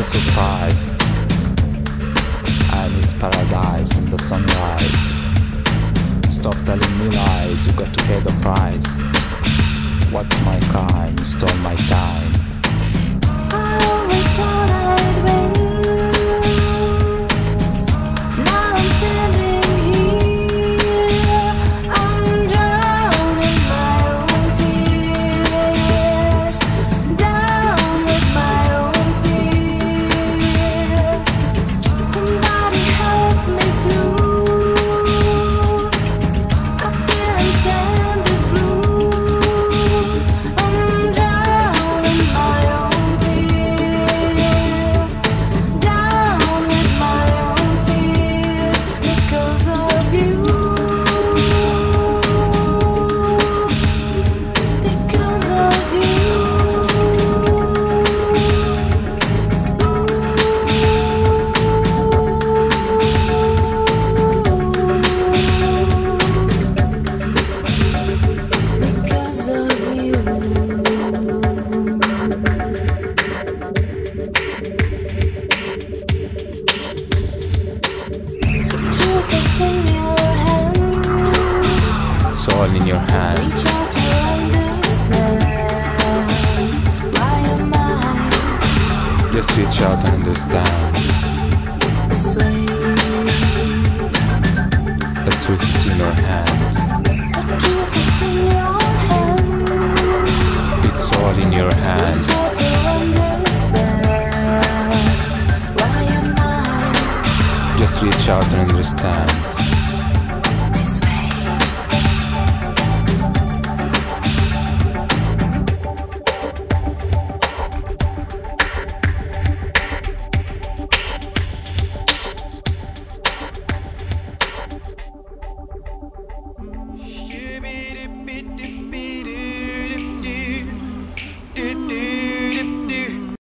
surprise. I miss paradise in the sunrise. Stop telling me lies, you got to pay the price. What's my crime? You stole my time. I always thought I'd win. Now I'm standing here. I'm drowning my own tears, down with my own fears. Somebody help me through. I can't stand this blues. I'm drowning my own tears, down with my own fears, because of you, because of you. Because of you. Truth is in your hand. It's all in your hand. Reach out to understand. Why am I Just reach out and understand. this way? The truth is in your hand. Truth is in your hand. It's all in your hand. Reach out to understand. Why am I Just reach out and understand.